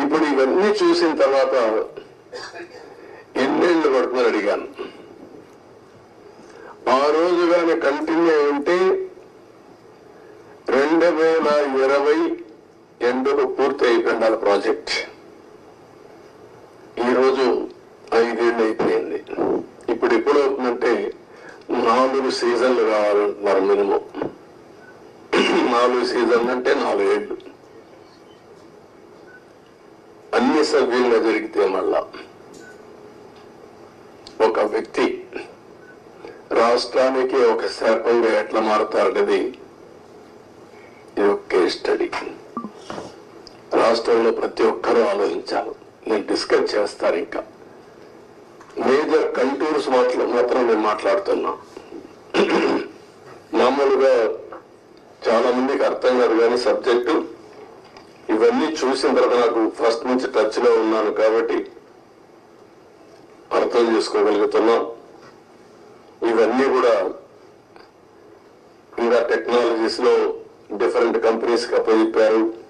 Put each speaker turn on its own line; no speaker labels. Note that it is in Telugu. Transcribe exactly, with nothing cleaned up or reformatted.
ఇప్పుడు ఇవన్నీ చూసిన తర్వాత ఎన్నేళ్ళు పడుతుందని అడిగాను. ఆ రోజు కానీ కంటిన్యూ ఉంటే రెండు వేల ఇరవై ఎండుకు పూర్తి అయిపోయింది ప్రాజెక్ట్. ఈరోజు ఐదేళ్ళు అయిపోయింది. ఇప్పుడు ఎప్పుడు అవుతుందంటే నాలుగు సీజన్లు కావాలంటున్నారు మినిమం. నాలుగు సీజన్లు అంటే నాలుగేళ్లు అన్ని సవ్యంగా జరిగితే మళ్ళా ఒక వ్యక్తి రాష్ట్రానికి ఒక శాపంగా ఎట్లా మారుతారనేది ఇది ఒక కేస్ స్టడీ. రాష్ట్రంలో ప్రతి ఒక్కరూ ఆలోచించాలి. నేను డిస్కస్ చేస్తాను. ఇంకా మేజర్ కంటూర్స్ మాట్లా మాత్రం నేను మాట్లాడుతున్నా. మామూలుగా చాలా మందికి అర్థం కాదు కానీ సబ్జెక్టు ఇవన్నీ చూసిన తర్వాత నాకు ఫస్ట్ నుంచి టచ్ లో ఉన్నాను కాబట్టి అర్థం చేసుకోగలుగుతున్నా. ఇవన్నీ కూడా ఇంకా టెక్నాలజీస్ లో డిఫరెంట్ కంపెనీస్ కి అప్పచెప్పారు.